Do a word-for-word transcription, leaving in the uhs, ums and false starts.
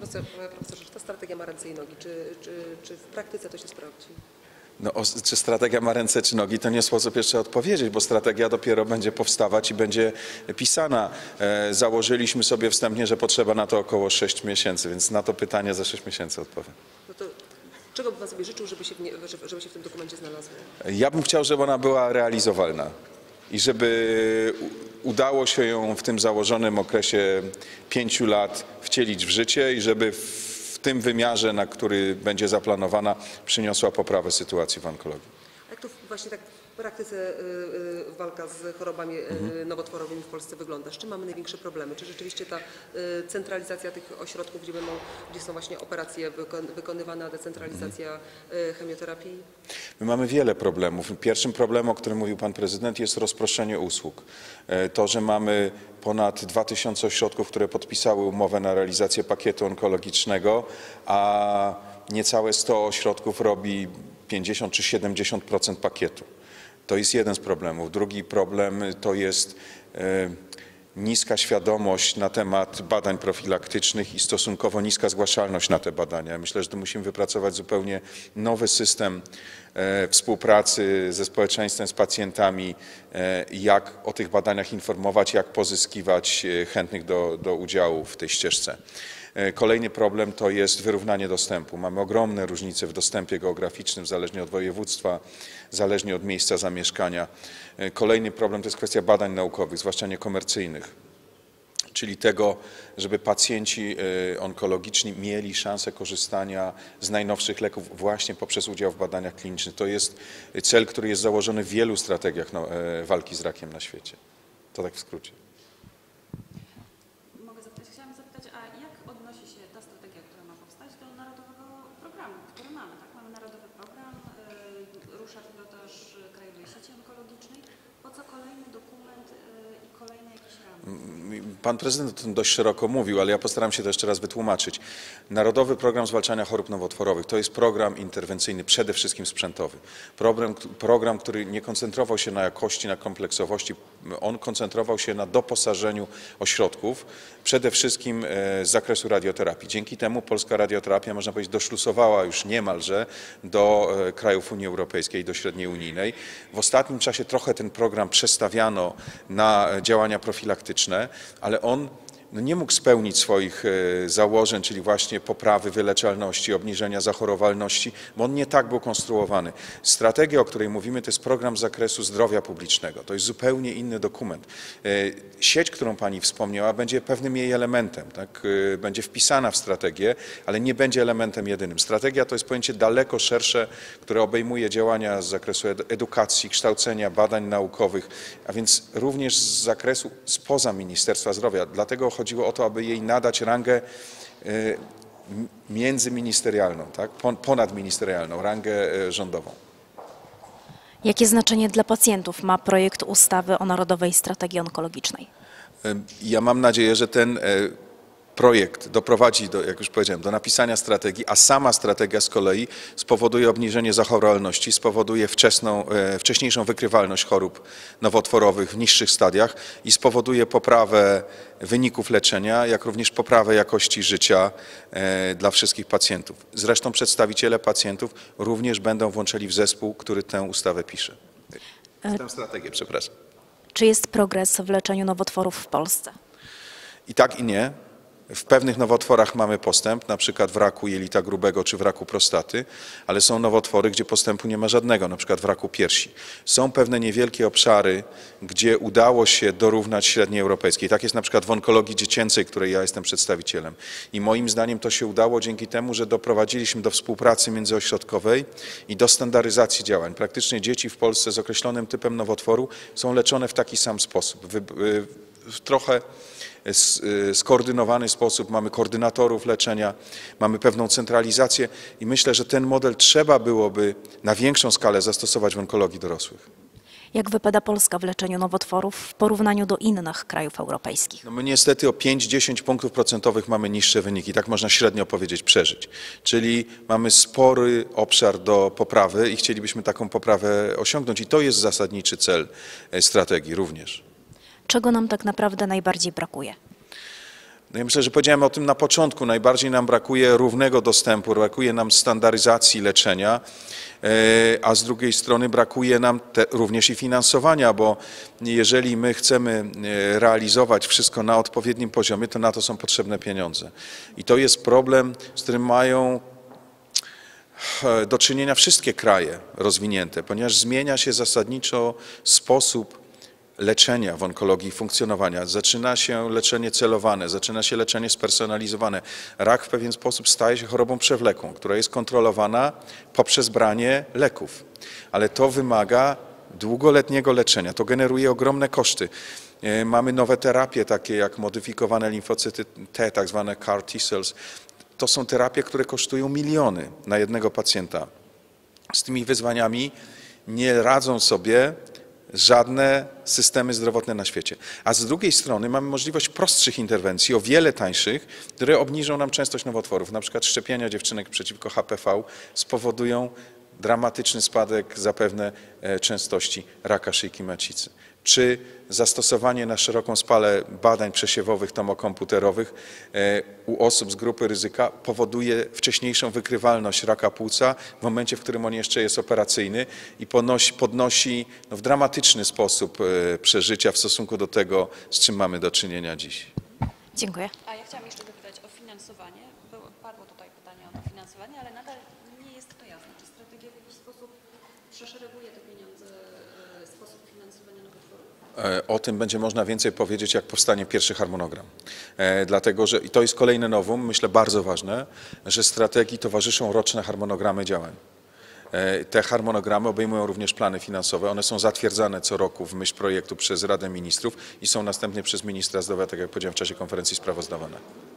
profesorze, czy ta strategia ma ręce i nogi? Czy, czy, czy w praktyce to się sprawdzi? No, o, czy strategia ma ręce czy nogi, to nie sposób jeszcze odpowiedzieć, bo strategia dopiero będzie powstawać i będzie pisana. E, założyliśmy sobie wstępnie, że potrzeba na to około sześć miesięcy, więc na to pytanie za sześć miesięcy odpowiem. No to czego by Pan sobie życzył, żeby się, w nie, żeby się w tym dokumencie znalazło? Ja bym chciał, żeby ona była realizowalna i żeby udało się ją w tym założonym okresie pięciu lat wcielić w życie i żeby w tym wymiarze, na który będzie zaplanowana, przyniosła poprawę sytuacji w onkologii. Jak to właśnie tak w praktyce y, y, walka z chorobami y, nowotworowymi w Polsce wygląda? Z czym mamy największe problemy? Czy rzeczywiście ta y, centralizacja tych ośrodków, gdzie, będą, gdzie są właśnie operacje wykon, wykonywane, a decentralizacja y, chemioterapii? My mamy wiele problemów. Pierwszym problemem, o którym mówił pan prezydent, jest rozproszenie usług. To, że mamy ponad dwa tysiące ośrodków, które podpisały umowę na realizację pakietu onkologicznego, a niecałe sto ośrodków robi pięćdziesiąt czy siedemdziesiąt procent pakietu. To jest jeden z problemów. Drugi problem to jest e, niska świadomość na temat badań profilaktycznych i stosunkowo niska zgłaszalność na te badania. Myślę, że tu musimy wypracować zupełnie nowy system e, współpracy ze społeczeństwem, z pacjentami, e, jak o tych badaniach informować, jak pozyskiwać chętnych do, do udziału w tej ścieżce. Kolejny problem to jest wyrównanie dostępu. Mamy ogromne różnice w dostępie geograficznym, zależnie od województwa, zależnie od miejsca zamieszkania. Kolejny problem to jest kwestia badań naukowych, zwłaszcza niekomercyjnych, czyli tego, żeby pacjenci onkologiczni mieli szansę korzystania z najnowszych leków właśnie poprzez udział w badaniach klinicznych. To jest cel, który jest założony w wielu strategiach walki z rakiem na świecie. To tak w skrócie. Chciałam zapytać, a jak odnosi się ta strategia, która ma powstać, do narodowego programu, który mamy, tak? Mamy narodowy program, yy, rusza pilotaż Krajowej Sieci Onkologicznej. Po co kolejny dokument yy, i kolejne jakieś ramy? Pan prezydent o tym dość szeroko mówił, ale ja postaram się to jeszcze raz wytłumaczyć. Narodowy Program Zwalczania Chorób Nowotworowych to jest program interwencyjny, przede wszystkim sprzętowy. Program, program, który nie koncentrował się na jakości, na kompleksowości, on koncentrował się na doposażeniu ośrodków, przede wszystkim z zakresu radioterapii. Dzięki temu polska radioterapia, można powiedzieć, doszlusowała już niemalże do krajów Unii Europejskiej, do średniej unijnej. W ostatnim czasie trochę ten program przestawiano na działania profilaktyczne, ale on no nie mógł spełnić swoich założeń, czyli właśnie poprawy wyleczalności, obniżenia zachorowalności, bo on nie tak był konstruowany. Strategia, o której mówimy, to jest program z zakresu zdrowia publicznego. To jest zupełnie inny dokument. Sieć, którą pani wspomniała, będzie pewnym jej elementem, tak? Będzie wpisana w strategię, ale nie będzie elementem jedynym. Strategia to jest pojęcie daleko szersze, które obejmuje działania z zakresu edukacji, kształcenia, badań naukowych, a więc również z zakresu spoza Ministerstwa Zdrowia. Dlatego chodziło o to, aby jej nadać rangę międzyministerialną, tak? Ponadministerialną, rangę rządową. Jakie znaczenie dla pacjentów ma projekt ustawy o Narodowej Strategii Onkologicznej? Ja mam nadzieję, że ten projekt doprowadzi, do, jak już powiedziałem, do napisania strategii, a sama strategia z kolei spowoduje obniżenie zachorowalności, spowoduje wczesną, wcześniejszą wykrywalność chorób nowotworowych w niższych stadiach i spowoduje poprawę wyników leczenia, jak również poprawę jakości życia dla wszystkich pacjentów. Zresztą przedstawiciele pacjentów również będą włączeni w zespół, który tę ustawę pisze. Tę strategię, przepraszam. Czy jest progres w leczeniu nowotworów w Polsce? I tak, i nie. W pewnych nowotworach mamy postęp, na przykład w raku jelita grubego czy w raku prostaty, ale są nowotwory, gdzie postępu nie ma żadnego, na przykład w raku piersi. Są pewne niewielkie obszary, gdzie udało się dorównać średniej europejskiej. Tak jest na przykład w onkologii dziecięcej, której ja jestem przedstawicielem. I moim zdaniem to się udało dzięki temu, że doprowadziliśmy do współpracy międzyośrodkowej i do standaryzacji działań. Praktycznie dzieci w Polsce z określonym typem nowotworu są leczone w taki sam sposób. W trochę skoordynowany sposób, mamy koordynatorów leczenia, mamy pewną centralizację i myślę, że ten model trzeba byłoby na większą skalę zastosować w onkologii dorosłych. Jak wypada Polska w leczeniu nowotworów w porównaniu do innych krajów europejskich? No my niestety o pięć do dziesięciu punktów procentowych mamy niższe wyniki, tak można średnio powiedzieć, przeżyć. Czyli mamy spory obszar do poprawy i chcielibyśmy taką poprawę osiągnąć i to jest zasadniczy cel strategii również. Czego nam tak naprawdę najbardziej brakuje? No ja myślę, że powiedziałem o tym na początku. Najbardziej nam brakuje równego dostępu, brakuje nam standaryzacji leczenia, a z drugiej strony brakuje nam te, również i finansowania, bo jeżeli my chcemy realizować wszystko na odpowiednim poziomie, to na to są potrzebne pieniądze. I to jest problem, z którym mają do czynienia wszystkie kraje rozwinięte, ponieważ zmienia się zasadniczo sposób leczenia w onkologii, funkcjonowania. Zaczyna się leczenie celowane, zaczyna się leczenie spersonalizowane. Rak w pewien sposób staje się chorobą przewlekłą, która jest kontrolowana poprzez branie leków. Ale to wymaga długoletniego leczenia. To generuje ogromne koszty. Mamy nowe terapie, takie jak modyfikowane limfocyty T, tak zwane C A R T-cells. To są terapie, które kosztują miliony na jednego pacjenta. Z tymi wyzwaniami nie radzą sobie żadne systemy zdrowotne na świecie. A z drugiej strony mamy możliwość prostszych interwencji, o wiele tańszych, które obniżą nam częstość nowotworów. Na przykład szczepienia dziewczynek przeciwko H P V spowodują dramatyczny spadek zapewne częstości raka szyjki macicy. Czy zastosowanie na szeroką skalę badań przesiewowych tomokomputerowych u osób z grupy ryzyka powoduje wcześniejszą wykrywalność raka płuca w momencie, w którym on jeszcze jest operacyjny i podnosi, podnosi no, w dramatyczny sposób przeżycia w stosunku do tego, z czym mamy do czynienia dziś. Dziękuję. A ja chciałam jeszcze dopytać o finansowanie. Było, padło tutaj pytanie o dofinansowanie, ale nadal nie jest to jasne. Czy strategia w jakiś sposób przeszereguje te pieniądze, e, sposób finansowania nowotworów? O tym będzie można więcej powiedzieć, jak powstanie pierwszy harmonogram. E, dlatego, że i to jest kolejne nowum, myślę bardzo ważne, że strategii towarzyszą roczne harmonogramy działań. E, te harmonogramy obejmują również plany finansowe. One są zatwierdzane co roku w myśl projektu przez Radę Ministrów i są następnie przez ministra zdrowia, tak jak powiedziałem, w czasie konferencji sprawozdawane.